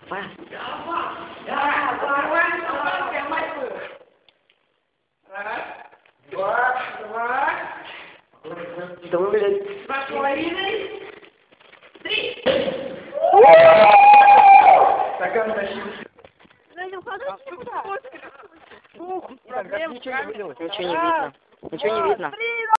Па. Раз, два. Да вы, блядь. 2,5. 3. Стакан тащился. Ничего не видно. Ничего не видно.